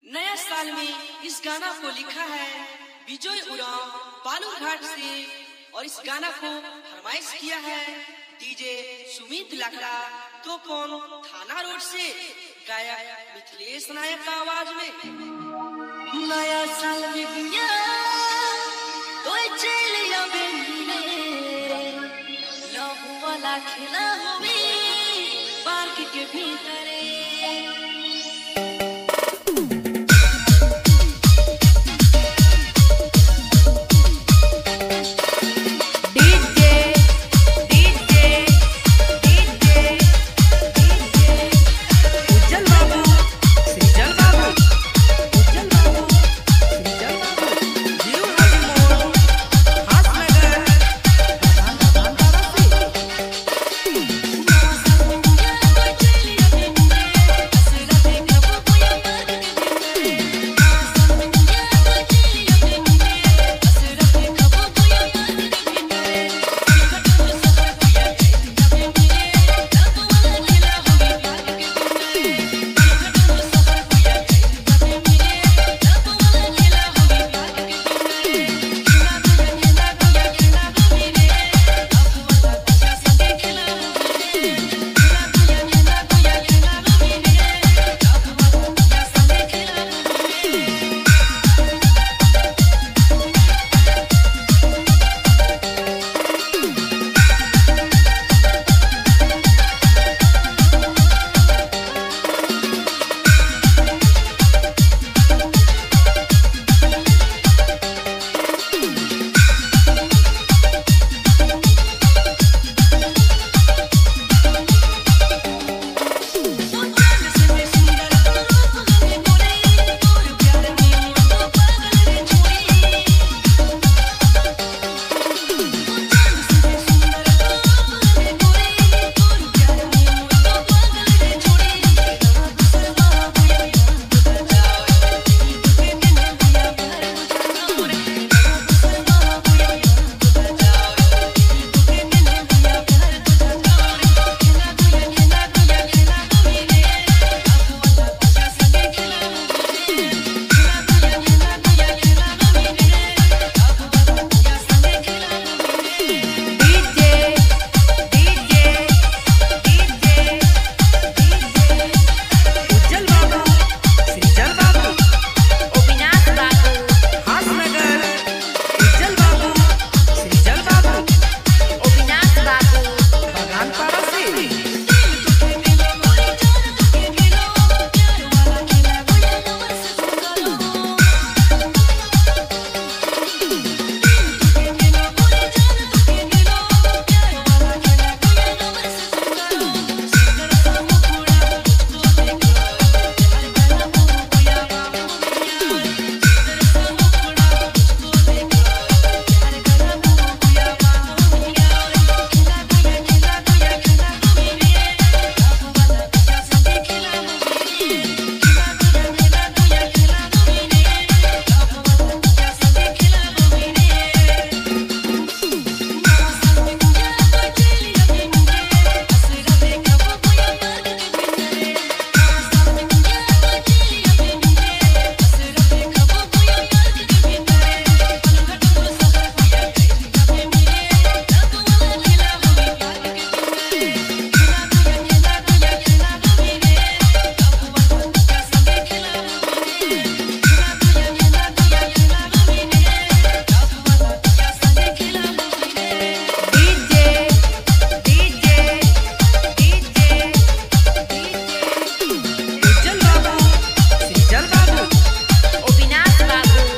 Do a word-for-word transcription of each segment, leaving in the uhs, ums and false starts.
नया साल में इस गाना को लिखा है विजय उराम बालूरघाट से और इस गाना को फरमाइश किया है डीजे सुमित लकड़ा तोपन थाना रोड से गायक मिथिलेश नायक का आवाज में। नया साल में गुया तो चलिया बेने लहू वाला खेला होवे पार्क के भीतर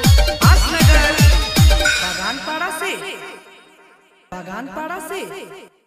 बागान पाड़ा से।